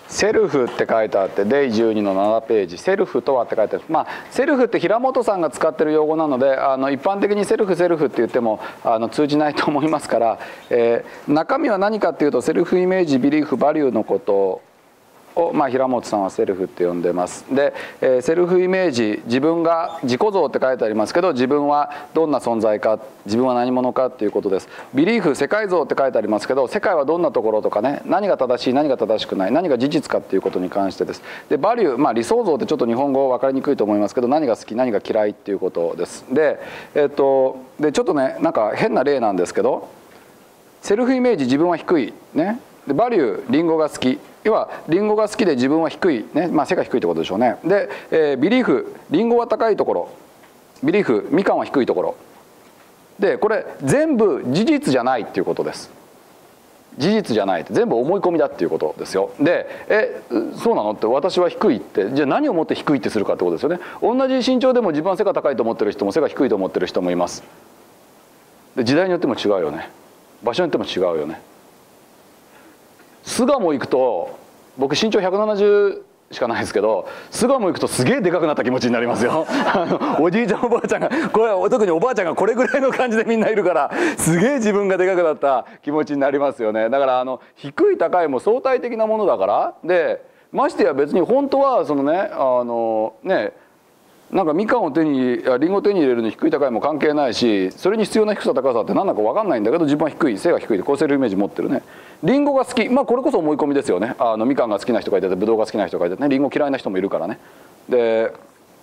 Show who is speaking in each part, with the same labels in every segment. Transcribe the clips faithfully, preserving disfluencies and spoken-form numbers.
Speaker 1: セルフって書いてあって、デイじゅうにのななページ、セルフとはって書いてある。まあセルフって平本さんが使ってる用語なので、あの一般的にセルフセルフって言ってもあの通じないと思いますから、えー、中身は何かっていうと、セルフイメージ、ビリーフ、バリューのことを、まあ、平本さんはセルフって呼んでます。で、えー、セルフイメージ、自分が自己像って書いてありますけど、自分はどんな存在か、自分は何者かっていうことです。ビリーフ、世界像って書いてありますけど、世界はどんなところとかね、何が正しい何が正しくない、何が事実かっていうことに関してです。でバリュー、まあ、理想像ってちょっと日本語分かりにくいと思いますけど、何が好き何が嫌いっていうことです。で、えっと、でちょっとね、なんか変な例なんですけど、セルフイメージ、自分は低いね。でバリュー、リンゴが好き、要はリンゴが好きで自分は低いね、まあ背が低いってことでしょうね。で、えー、ビリーフ、リンゴは高いところ、ビリーフ、みかんは低いところで、これ全部事実じゃないっていうことです。事実じゃないって、全部思い込みだっていうことですよ。で、えそうなのって、私は低いって、じゃあ何をもって低いってするかってことですよね。同じ身長でも自分は背が高いと思ってる人も背が低いと思ってる人もいます。で時代によっても違うよね、場所によっても違うよね。巣鴨行くと、僕身長ひゃくななじゅうしかないですけど、巣鴨行くとすげえでかくなった気持ちになりますよ。あのおじいちゃんおばあちゃんが、これ特におばあちゃんがこれぐらいの感じでみんないるから、すげえ自分がでかくなった気持ちになりますよね。だからあの低い高いも相対的なものだから。でましてや別に本当はそのね、あのねなんかみかんを手にりんごを手に入れるの低い高いも関係ないし、それに必要な低さ高さって何だか分かんないんだけど、自分は低い、背が低いでこうセルフイメージ持ってるね。りんごが好き、まあこれこそ思い込みですよね。あのみかんが好きな人がいてて、ぶどうが好きな人がいてね、りんご嫌いな人もいるからね。で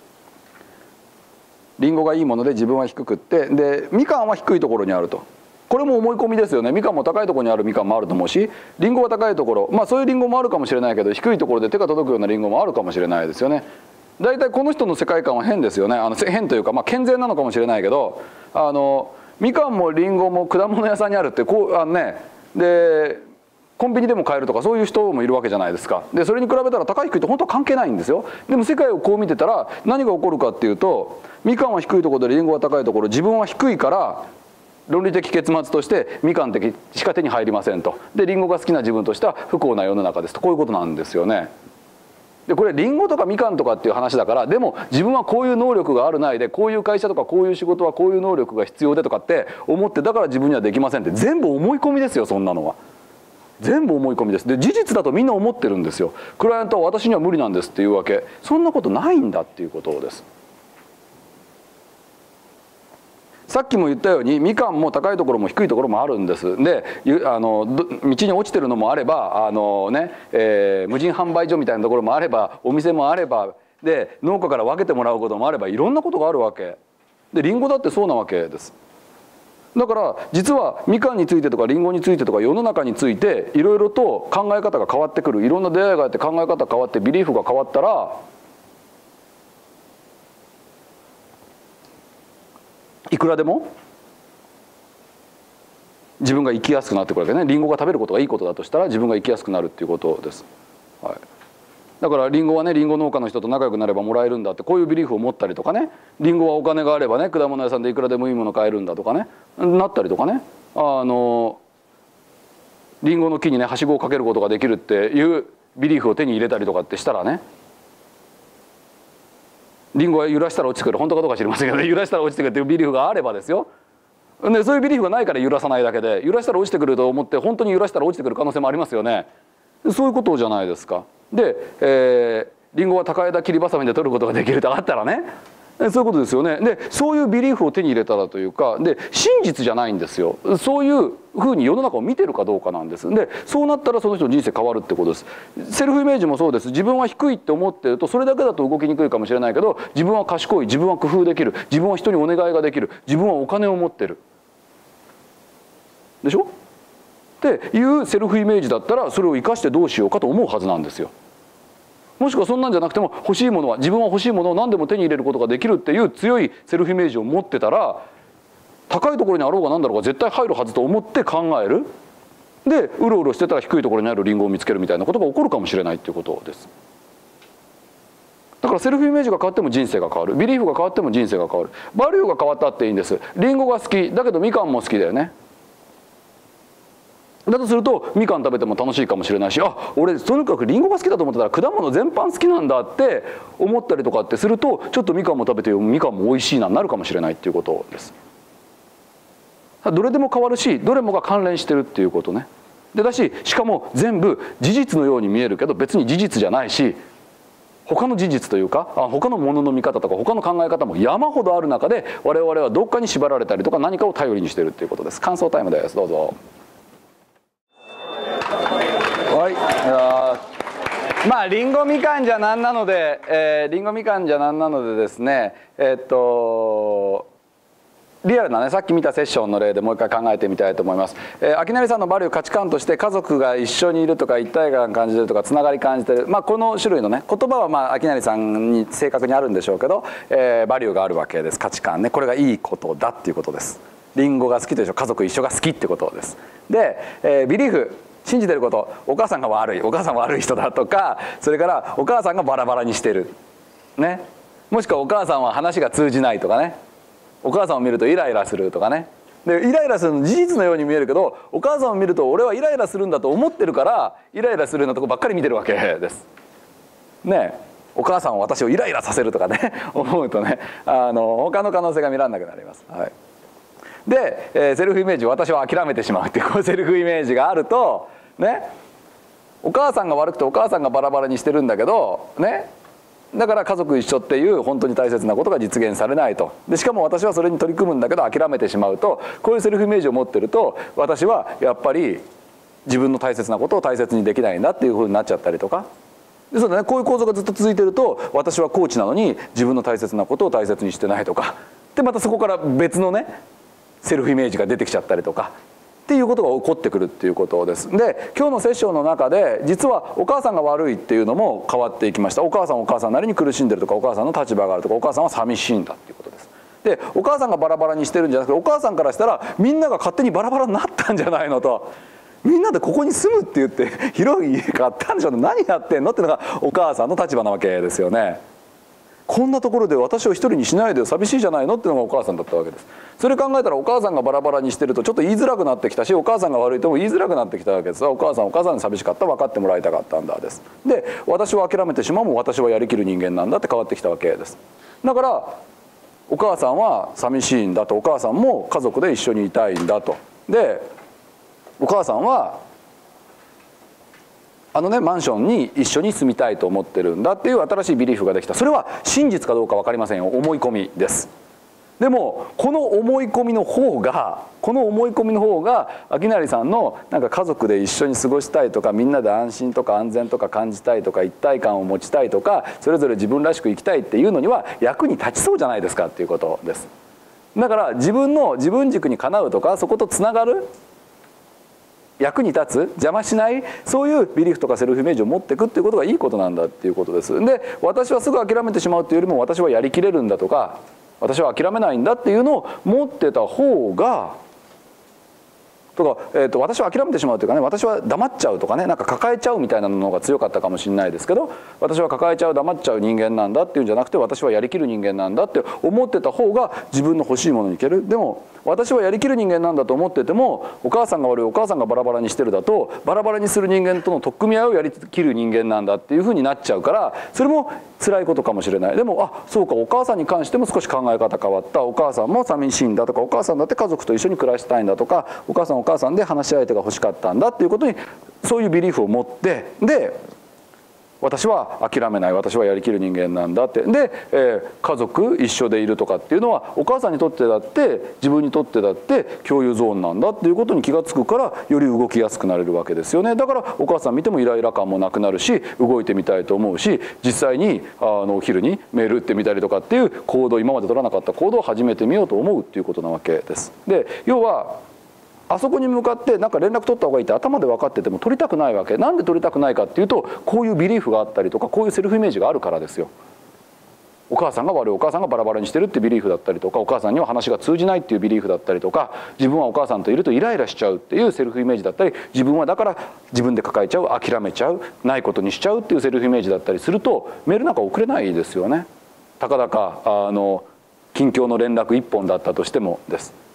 Speaker 1: りんごがいいもので自分は低くって、でみかんは低いところにあると。これも思い込みですよね。みかんも高いところにあるみかんもあると思うし、りんごは高いところ、まあそういうりんごもあるかもしれないけど、低いところで手が届くようなりんごもあるかもしれないですよね。大体この人の世界観は変ですよね。あの変というか、まあ、健全なのかもしれないけど、あのみかんもりんごも果物屋さんにあるって、こうあのね、でコンビニでも買えるとか、そういう人もいるわけじゃないですか。でそれに比べたら高い低いって本当は関係ないんですよ。でも世界をこう見てたら何が起こるかっていうと、みかんは低いところでりんごは高いところ、自分は低いから論理的結末としてみかん的しか手に入りませんと。でりんごが好きな自分としては不幸な世の中ですと、こういうことなんですよね。でこれリンゴとかみかんとかっていう話だから、でも自分はこういう能力があるないで、こういう会社とかこういう仕事はこういう能力が必要でとかって思って、だから自分にはできませんって、全部思い込みですよ。そんなのは全部思い込みです。で事実だとみんな思ってるんですよ。クライアントは私には無理なんですっていうわけ。そんなことないんだっていうことです。さっきも言ったように、みかんも高いところも低いところもあるんです。であの道に落ちてるのもあれば、あの、ねえー、無人販売所みたいなところもあれば、お店もあれば、で農家から分けてもらうこともあれば、いろんなことがあるわけで、りんごだってそうなわけです。だから実はみかんについてとかりんごについてとか世の中についていろいろと考え方が変わってくる。いろんな出会いがあって考え方が変わって、ビリーフが変わったら、いくらでも自分が生きやすくなってくるわけね。リンゴが食べることがいいことだとしたら、自分が生きやすくなるっていうことです。はい、だからリンゴはね、リンゴ農家の人と仲良くなればもらえるんだって、こういうビリーフを持ったりとかね。リンゴはお金があればね、果物屋さんでいくらでもいいもの買えるんだとかね、なったりとかね。あのリンゴの木にね、はしごをかけることができるっていうビリーフを手に入れたりとかってしたらね、リンゴは揺らしたら落ちてくる、本当かどうか知りませんけど、ね、揺らしたら落ちてくるっていうビリーフがあればですよ。でそういうビリーフがないから揺らさないだけで、揺らしたら落ちてくると思って本当に揺らしたら落ちてくる可能性もありますよね。そういうことじゃないですか。で、えー、リンゴは高枝切りばさみで取ることができるとあったらね、そういうことですよね。でそういうビリーフを手に入れたらというか、で真実じゃないんですよ。そういうふうに世の中を見てるかどうかなんです。でそうなったらその人の人生変わるってことです。セルフイメージもそうです。自分は低いって思ってると、それだけだと動きにくいかもしれないけど、自分は賢い、自分は工夫できる、自分は人にお願いができる、自分はお金を持ってるでしょっていうセルフイメージだったら、それを生かしてどうしようかと思うはずなんですよ。もしくはそんなんじゃなくても、欲しいものは自分は欲しいものを何でも手に入れることができるっていう強いセルフイメージを持ってたら、高いところにあろうが何だろうが絶対入るはずと思って考える。でうろうろしてたら低いところにあるリンゴを見つけるみたいなことが起こるかもしれないっていうことです。だからセルフイメージが変わっても人生が変わる、ビリーフが変わっても人生が変わる、バリューが変わったっていいんです。リンゴが好きだけどみかんも好きだよね。 だとするとみかん食べても楽しいかもしれないし、あ、俺とにかくリンゴが好きだと思ってたら果物全般好きなんだって思ったりとかってすると、ちょっとみかんも食べてよ、みかんも美味しいなになるかもしれないっていうことです。どれでも変わるし、どれもが関連してるっていうことね。でだし、しかも全部事実のように見えるけど別に事実じゃないし、他の事実というか他のものの見方とか他の考え方も山ほどある中で、我々はどっかに縛られたりとか何かを頼りにしてるっていうことです。感想タイムです。どうぞ。はい、まありんごみかんじゃなんなので、えー、りんごみかんじゃなんなのでですね、えー、っとリアルなね、さっき見たセッションの例でもう一回考えてみたいと思います。えー、秋成さんのバリュー価値観として、家族が一緒にいるとか一体感感じてるとかつながり感じてる、まあ、この種類のね言葉はまあ秋成さんに正確にあるんでしょうけど、えー、バリューがあるわけです。価値観ね、これがいいことだっていうことです。リンゴが好きという人、家族一緒が好きってことです。で、えー、ビリーフ、信じてること、お母さんが悪い、お母さん悪い人だとか、それからお母さんがバラバラにしてるね、もしくはお母さんは話が通じないとかね、お母さんを見るとイライラするとかね。でイライラするの事実のように見えるけど、お母さんを見ると俺はイライラするんだと思ってるから、イライラするようなとこばっかり見てるわけです。ねえ、お母さんは私をイライラさせるとかね思うとね、あの他の可能性が見られなくなります。はい、で、えー、セルフイメージ、私は諦めてしまうっていう、こういうセルフイメージがあるとね、お母さんが悪くてお母さんがバラバラにしてるんだけどね、だから家族一緒っていう本当に大切なことが実現されないと。でしかも私はそれに取り組むんだけど諦めてしまうと、こういうセルフイメージを持ってると、私はやっぱり自分の大切なことを大切にできないんだっていうふうになっちゃったりとか。でそうだね、こういう構造がずっと続いてると、私はコーチなのに自分の大切なことを大切にしてないとかで、またそこから別のねセルフイメージが出てきちゃったりとかっていうことが起こってくるっていうことです。で今日のセッションの中で実はお母さんが悪いっていうのも変わっていきました。お母さんお母さんなりに苦しんでるとか、お母さんの立場があるとか、お母さんは寂しいんだっていうことです。でお母さんがバラバラにしてるんじゃなくて、お母さんからしたらみんなが勝手にバラバラになったんじゃないのと。みんなでここに住むって言って広い家買ったんでしょ、何やってんのっていうのがお母さんの立場なわけですよね。こんなところで私を一人にしないで寂しいじゃないのっていうのがお母さんだったわけです。それ考えたらお母さんがバラバラにしてるとちょっと言いづらくなってきたし、お母さんが悪いとも言いづらくなってきたわけです。お母さんお母さんに寂しかった、分かってもらいたかったんだです。で私は諦めてしまうも私はやりきる人間なんだって変わってきたわけです。だからお母さんは寂しいんだと、お母さんも家族で一緒にいたいんだと。でお母さんはあのねマンションに一緒に住みたいと思ってるんだっていう新しいビリーフができた。それは真実かどうか分かりませんよ、思い込みです。でもこの思い込みの方がこの思い込みの方が秋成さんのなんか家族で一緒に過ごしたいとか、みんなで安心とか安全とか感じたいとか、一体感を持ちたいとか、それぞれ自分らしく生きたいっていうのには役に立ちそうじゃないですかっていうことです。だから自分の自分軸にかなうとか、そことつながる、役に立つ、邪魔しない、そういうビリーフとかセルフイメージを持っていくっていうことがいいことなんだっていうことです。で私はすぐ諦めてしまうっていうよりも、私はやりきれるんだとか、私は諦めないんだっていうのを持ってた方がとか、えー、と私は諦めてしまうというかね、私は黙っちゃうとかね、なんか抱えちゃうみたいなのが強かったかもしれないですけど、私は抱えちゃう、黙っちゃう人間なんだっていうんじゃなくて、私はやりきる人間なんだって思ってた方が自分の欲しいものにいける。でも私はやりきる人間なんだと思ってても、お母さんが悪い、お母さんがバラバラにしてるだと、バラバラにする人間との取っ組み合いをやりきる人間なんだっていうふうになっちゃうから、それも辛いことかもしれない。でもあそうか、お母さんに関しても少し考え方変わった、お母さんも寂しいんだとか、お母さんだって家族と一緒に暮らしたいんだとか、お母さんお母さんで話し相手が欲しかったんだっていうことに、そういうビリーフを持って、で私は諦めない、私はやりきる人間なんだって。で、えー、家族一緒でいるとかっていうのはお母さんにとってだって自分にとってだって共有ゾーンなんだっていうことに気が付くから、より動きやすくなれるわけですよね。だからお母さん見てもイライラ感もなくなるし、動いてみたいと思うし、実際にあのお昼にメール打ってみたりとかっていう行動、今まで取らなかった行動を始めてみようと思うっていうことなわけです。で要はあそこに向かってなんか連絡取った方がいいって頭で分かってても取りたくないわけ。なんで取りたくないかっていうと、こういうビリーフがあったりとか、こういうセルフイメージがあるからですよ。お母さんが悪い、お母さんがバラバラにしてるってビリーフだったりとか、お母さんには話が通じないっていうビリーフだったりとか、自分はお母さんといるとイライラしちゃうっていうセルフイメージだったり、自分はだから自分で抱えちゃう、諦めちゃう、ないことにしちゃうっていうセルフイメージだったりすると、メールなんか送れないですよね。たかだかあの近況の連絡一本だったとしてもです。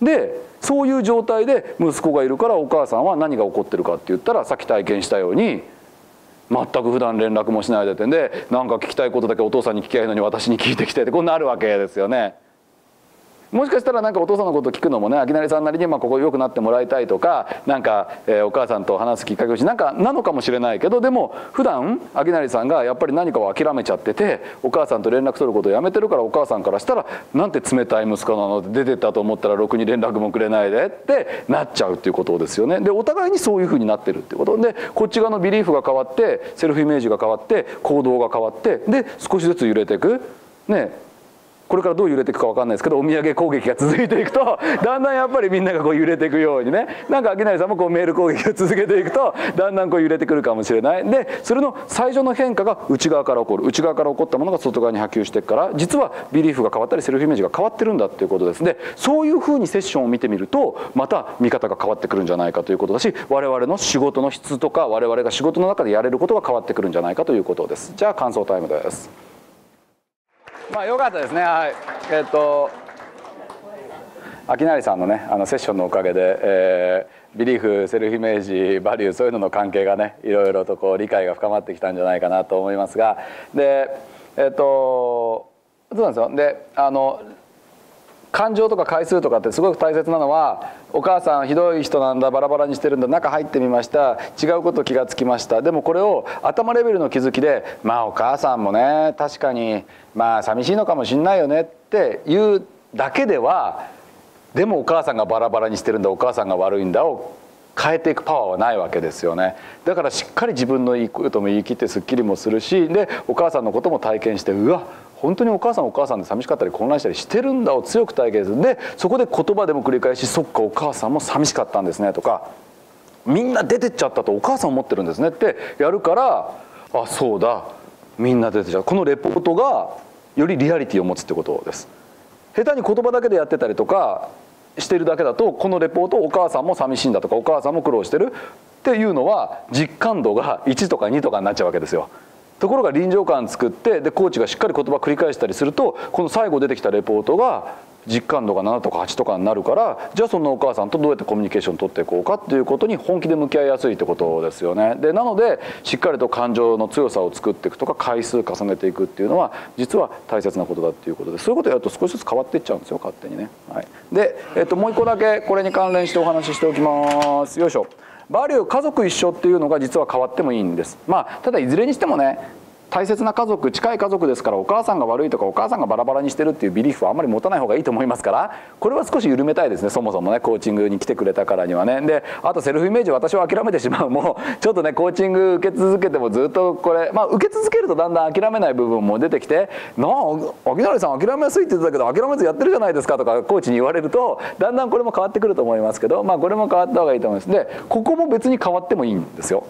Speaker 1: でそういう状態で息子がいるからお母さんは何が起こってるかって言ったら、さっき体験したように全く普段連絡もしないでてんで、なんか聞きたいことだけお父さんに聞きゃいいのに私に聞いてきてってこうなるわけですよね。もしかしたらなんかお父さんのことを聞くのもね、明成さんなりにまあここ良くなってもらいたいとか、なんか、えー、お母さんと話すきっかけをしなんかなのかもしれないけど、でも普段明成さんがやっぱり何かを諦めちゃってて、お母さんと連絡取ることをやめてるから、お母さんからしたらなんて冷たい息子なの、出てったと思ったらろくに連絡もくれないでってなっちゃうっていうことですよね。でお互いにそういうふうになってるっていうことで、こっち側のビリーフが変わってセルフイメージが変わって行動が変わって、で少しずつ揺れていくね。これからどう揺れていくか分かんないですけど、お土産攻撃が続いていくとだんだんやっぱりみんながこう揺れていくようにね、なんか明成さんもこうメール攻撃を続けていくとだんだんこう揺れてくるかもしれない。でそれの最初の変化が内側から起こる、内側から起こったものが外側に波及していくから、実はビリーフが変わったりセルフイメージが変わってるんだっていうことです。でそういうふうにセッションを見てみるとまた見方が変わってくるんじゃないかということだし、我々の仕事の質とか我々が仕事の中でやれることが変わってくるんじゃないかということです。じゃあ感想タイムです。まあ良かったですね。はい。えっと明成さんのねあのセッションのおかげで、えー、ビリーフ、セルフイメージ、バリュー、そういうのの関係がねいろいろとこう理解が深まってきたんじゃないかなと思いますが、でえっとそうなんですよ。であの感情とか回数とかってすごく大切なのは、お母さんひどい人なんだ、バラバラにしてるんだ、中入ってみました、違うこと気がつきました、でもこれを頭レベルの気づきで、まあお母さんもね確かにまあ寂しいのかもしんないよねっていうだけでは、でもお母さんがバラバラにしてるんだ、お母さんが悪いんだを変えていくパワーはないわけですよね。だからしっかり自分の言いことも言い切ってすっきりもするし、でお母さんのことも体験して、うわ本当にお母さんお母さんで寂しかったり混乱したりしてるんだを強く体験する。でそこで言葉でも繰り返し、そっかお母さんも寂しかったんですねとか、みんな出てっちゃったとお母さん思ってるんですねってやるから、あそうだみんな出てっちゃう、このレポートがよりリアリティを持つってことです。下手に言葉だけでやってたりとかしてるだけだと、このレポートお母さんも寂しいんだとかお母さんも苦労してるっていうのは実感度がいちとかにとかになっちゃうわけですよ。ところが臨場感作って、でコーチがしっかり言葉繰り返したりすると、この最後出てきたレポートが実感度がななとかはちとかになるから、じゃあそのお母さんとどうやってコミュニケーションを取っていこうかっていうことに本気で向き合いやすいってことですよね。でなのでしっかりと感情の強さを作っていくとか回数重ねていくっていうのは実は大切なことだっていうことで、そういうことをやると少しずつ変わっていっちゃうんですよ、勝手にね。はい、で、えっと、もう一個だけこれに関連してお話ししておきます。よいしょ。バリュー家族一緒っていうのが実は変わってもいいんです。まあただいずれにしてもね、大切な家族、近い家族ですから、お母さんが悪いとかお母さんがバラバラにしてるっていうビリーフはあんまり持たない方がいいと思いますから、これは少し緩めたいですね。そもそもねコーチングに来てくれたからにはね。であとセルフイメージ、私は諦めてしまう、もうちょっとねコーチング受け続けてもずっとこれ、まあ受け続けるとだんだん諦めない部分も出てきて、なあ明成さん諦めやすいって言ってたけど諦めずやってるじゃないですかとかコーチに言われると、だんだんこれも変わってくると思いますけど、まあこれも変わった方がいいと思います。でここも別に変わってもいいんですよ。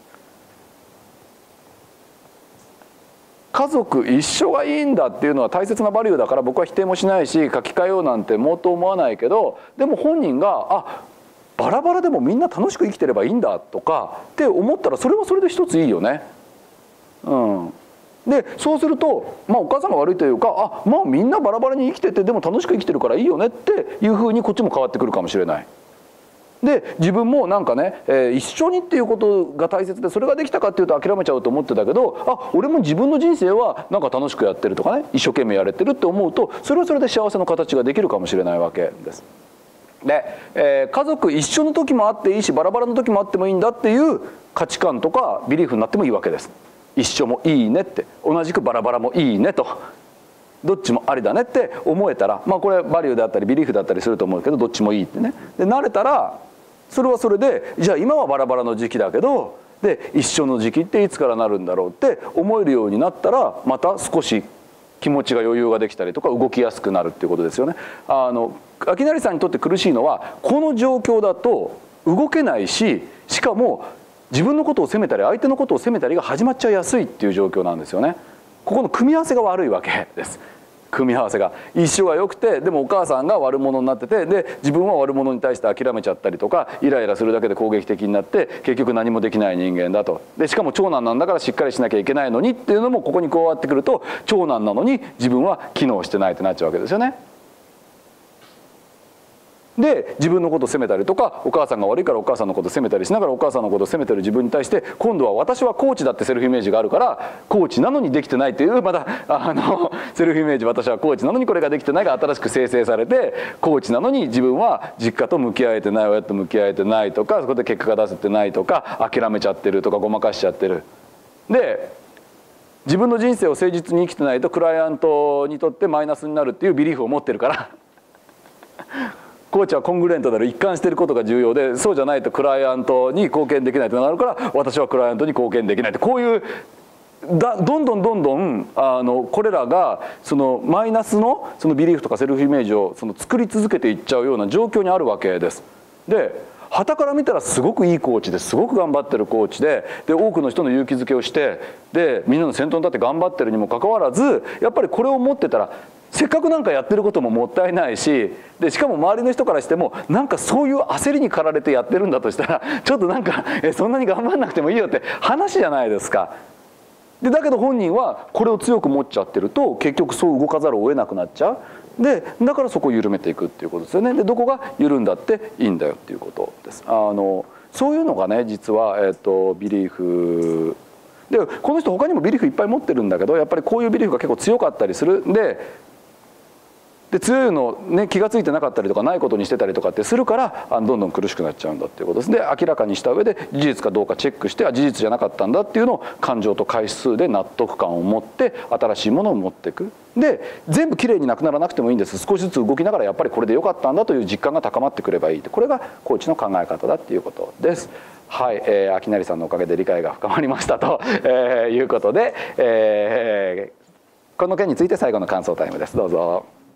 Speaker 1: 家族一緒がいいんだっていうのは大切なバリューだから、僕は否定もしないし書き換えようなんてもっと思わないけど、でも本人があバラバラでもみんな楽しく生きてればいいんだとかって思ったら、それはそれで一ついいよね。うん、でそうすると、まあ、お母さんが悪いというか、あまあみんなバラバラに生きててでも楽しく生きてるからいいよねっていうふうにこっちも変わってくるかもしれない。で自分もなんかね、えー、一緒にっていうことが大切で、それができたかっていうと諦めちゃうと思ってたけど、あ俺も自分の人生はなんか楽しくやってるとかね、一生懸命やれてるって思うと、それはそれで幸せの形ができるかもしれないわけです。で、えー、家族一緒の時もあっていいしバラバラの時もあってもいいんだっていう価値観とかビリーフになってもいいわけです。一緒もいいねって、同じくバラバラもいいねと、どっちもありだねって思えたら、まあこれバリューであったりビリーフだったりすると思うけど、どっちもいいってね。で慣れたらそれはそれで、じゃあ今はバラバラの時期だけどで一緒の時期っていつからなるんだろうって思えるようになったら、また少し気持ちが余裕ができたりとか動きやすくなるっていうことですよね。あの明成さんにとって苦しいのは、この状況だと動けないし、しかも自分のことを責めたり相手のことを責めたりが始まっちゃいやすいっていう状況なんですよね。ここの組み合わせが悪いわけです。組み合わせが一緒が良くて、でもお母さんが悪者になってて、で自分は悪者に対して諦めちゃったりとかイライラするだけで攻撃的になって結局何もできない人間だと。でしかも長男なんだからしっかりしなきゃいけないのにっていうのもここに加わってくると、長男なのに自分は機能してないってなっちゃうわけですよね。 で自分のことを責めたりとか、お母さんが悪いからお母さんのことを責めたりしながら、お母さんのことを責めてる自分に対して、今度は私はコーチだってセルフイメージがあるから、コーチなのにできてないという、またあのセルフイメージ、私はコーチなのにこれができてないが新しく生成されて、コーチなのに自分は実家と向き合えてない、親と向き合えてないとか、そこで結果が出せてないとか、諦めちゃってるとか、ごまかしちゃってる。で自分の人生を誠実に生きてないとクライアントにとってマイナスになるっていうビリーフを持ってるからコーチはコングレントである、一貫していることが重要で、そうじゃないとクライアントに貢献できないとなるから、私はクライアントに貢献できないって、こういうだどんどんどんどんあのこれらがそのマイナスのそのビリーフとかセルフイメージをその作り続けていっちゃうような状況にあるわけです。で傍から見たらすごくいいコーチですごく頑張ってるコーチで、で多くの人の勇気づけをして、でみんなの先頭に立って頑張ってるにもかかわらず、やっぱりこれを持ってたらせっかくなんかやってることももったいないし、でしかも周りの人からしてもなんかそういう焦りに駆られてやってるんだとしたら、ちょっとなんかえそんなに頑張んなくてもいいよって話じゃないですか。でだけど本人はこれを強く持っちゃってると、結局そう動かざるを得なくなっちゃう。でだからそこを緩めていくっていうことですよね。でどこが緩んだっていいんだよっていうことです。あのそういうのがね、実は、えー、とビリーフで、この人他にもビリーフいっぱい持ってるんだけど、やっぱりこういうビリーフが結構強かったりするんで。で強いの、ね、気が付いてなかったりとかないことにしてたりとかってするから、あのどんどん苦しくなっちゃうんだっていうことです。で明らかにした上で事実かどうかチェックして、あ事実じゃなかったんだっていうのを感情と回数で納得感を持って新しいものを持っていく。で全部きれいになくならなくてもいいんです。少しずつ動きながらやっぱりこれで良かったんだという実感が高まってくればいいって、これがコーチの考え方だっていうことです。はい、えー、秋成さんのおかげで理解が深まりましたと、えー、いうことで、えー、この件について最後の感想タイムです。どうぞ。